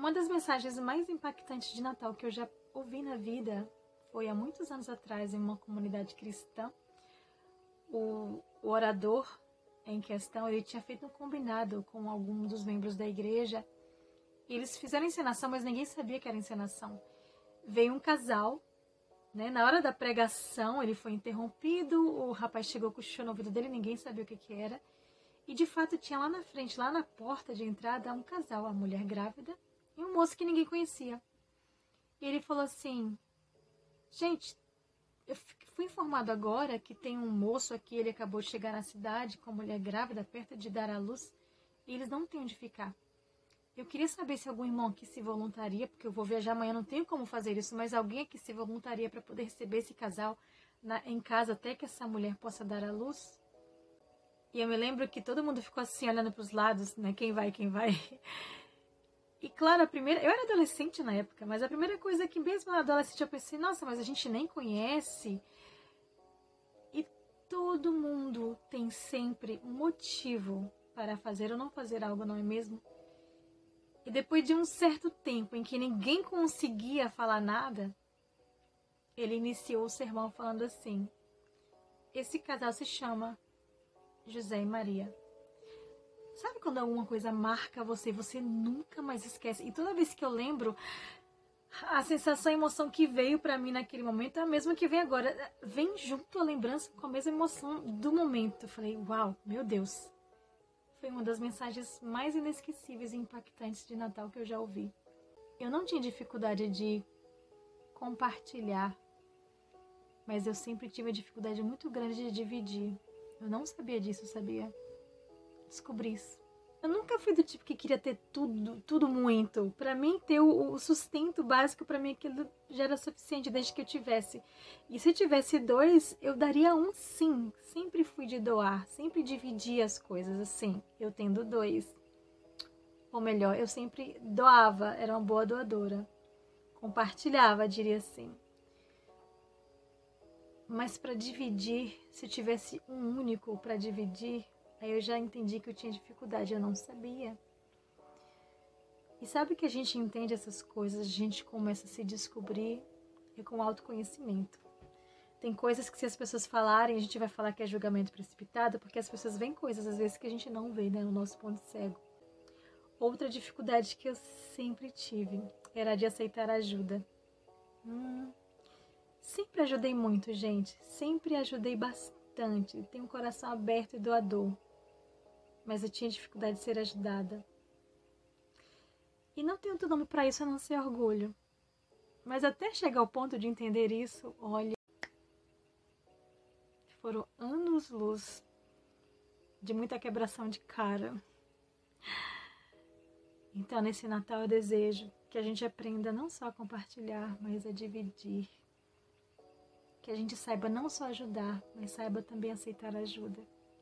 Uma das mensagens mais impactantes de Natal que eu já ouvi na vida foi há muitos anos atrás em uma comunidade cristã. O orador em questão, ele tinha feito um combinado com algum dos membros da igreja. E eles fizeram encenação, mas ninguém sabia que era encenação. Veio um casal, né? Na hora da pregação, ele foi interrompido, o rapaz chegou, cochichou no ouvido dele, ninguém sabia o que era. E de fato tinha lá na frente, lá na porta de entrada, um casal, a mulher grávida e um moço que ninguém conhecia. E ele falou assim: gente, eu fui informado agora que tem um moço aqui, ele acabou de chegar na cidade com a mulher grávida, perto de dar à luz, e eles não têm onde ficar. Eu queria saber se algum irmão aqui se voluntaria, porque eu vou viajar amanhã, não tenho como fazer isso, mas alguém aqui se voluntaria para poder receber esse casal em casa até que essa mulher possa dar à luz. E eu me lembro que todo mundo ficou assim, olhando para os lados, né? Quem vai, quem vai. E claro, eu era adolescente na época, mas a primeira coisa que mesmo na adolescente eu pensei, nossa, mas a gente nem conhece. E todo mundo tem sempre um motivo para fazer ou não fazer algo, não é mesmo? E depois de um certo tempo em que ninguém conseguia falar nada, ele iniciou o sermão falando assim: esse casal se chama José e Maria. Sabe quando alguma coisa marca você e você nunca mais esquece? E toda vez que eu lembro, a sensação, a emoção que veio pra mim naquele momento é a mesma que vem agora. Vem junto a lembrança com a mesma emoção do momento. Eu falei, uau, meu Deus. Foi uma das mensagens mais inesquecíveis e impactantes de Natal que eu já ouvi. Eu não tinha dificuldade de compartilhar, mas eu sempre tive uma dificuldade muito grande de dividir. Eu não sabia disso, sabia? Descobri isso. Eu nunca fui do tipo que queria ter tudo muito. Pra mim, ter o sustento básico, pra mim aquilo já era suficiente desde que eu tivesse. E se eu tivesse 2, eu daria 1 sim. Sempre fui de doar, sempre dividi as coisas assim, eu tendo 2. Ou melhor, eu sempre doava, era uma boa doadora. Compartilhava, diria assim. Mas pra dividir, se eu tivesse um único pra dividir, aí eu já entendi que eu tinha dificuldade, eu não sabia. E sabe que a gente entende essas coisas, a gente começa a se descobrir com autoconhecimento. Tem coisas que se as pessoas falarem, a gente vai falar que é julgamento precipitado, porque as pessoas veem coisas às vezes que a gente não vê, né, no nosso ponto cego. Outra dificuldade que eu sempre tive era de aceitar ajuda. Sempre ajudei muito, gente. Sempre ajudei bastante. Tenho um coração aberto e doador. Mas eu tinha dificuldade de ser ajudada. E não tem outro nome para isso a não ser orgulho. Mas até chegar ao ponto de entender isso, olha, foram anos-luz de muita quebração de cara. Então, nesse Natal eu desejo que a gente aprenda não só a compartilhar, mas a dividir. Que a gente saiba não só ajudar, mas saiba também aceitar ajuda.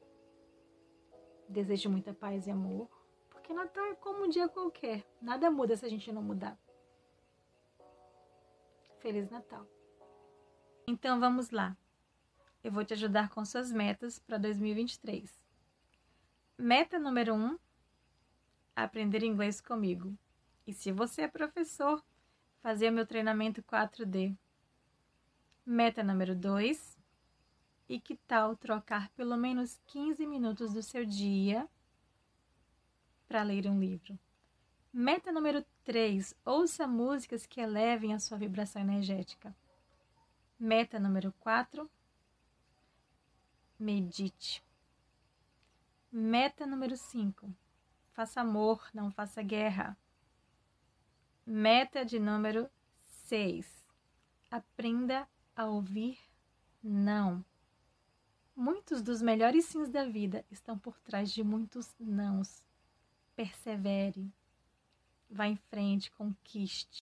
Desejo muita paz e amor, porque Natal é como um dia qualquer. Nada muda se a gente não mudar. Feliz Natal! Então vamos lá. Eu vou te ajudar com suas metas para 2023. Meta número 1, aprender inglês comigo. E se você é professor, fazer o meu treinamento 4D. Meta número 2, e que tal trocar pelo menos 15 minutos do seu dia para ler um livro? Meta número 3, ouça músicas que elevem a sua vibração energética. Meta número 4, medite. Meta número 5, faça amor, não faça guerra. Meta de número 6, aprenda a ouvir não. Muitos dos melhores sims da vida estão por trás de muitos nãos. Persevere, vá em frente, conquiste.